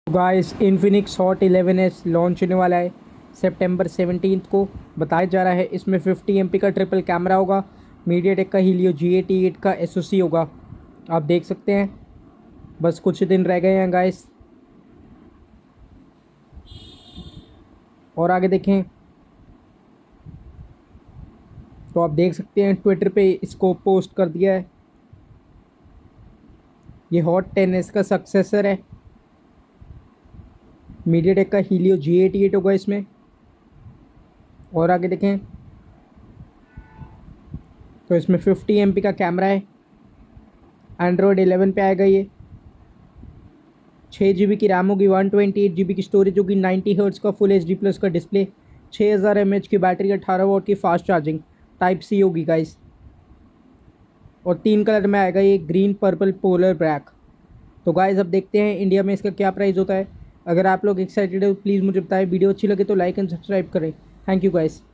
Guys Infinix hot 11s launch होने वाला है सितंबर 17 को। बताया जा रहा है इसमें 50 MP का ट्रिपल कैमरा होगा। मीडियाटेक का हीलियो G88 का SoC होगा। आप देख सकते हैं बस कुछ ही दिन रह गए हैं गाइस। और आगे देखें तो आप देख सकते हैं ट्विटर पे इसको पोस्ट कर दिया है। ये हॉट 10s का सक्सेसर है। मीडियाटेक का हीलियो G88 होगा इसमें। और आगे देखें तो इसमें 50 MP का कैमरा है। एंड्रॉयड 11 पे आएगा ये। 6 GB की रैम होगी, 128 GB की स्टोरेज होगी, 90 हर्ट्ज का फुल HD प्लस का डिस्प्ले, 6000 mAh की बैटरी, 18 वॉट की फास्ट चार्जिंग, टाइप सी होगी गाइस। और 3 कलर में आएगा ये, ग्रीन, पर्पल, पोलर, ब्लैक। तो गाइस अब देखते हैं इंडिया में इसका क्या प्राइस होता है। अगर आप लोग एक्साइटेड हो प्लीज़ मुझे बताएं। वीडियो अच्छी लगे तो लाइक एंड सब्सक्राइब करें। Thank you guys.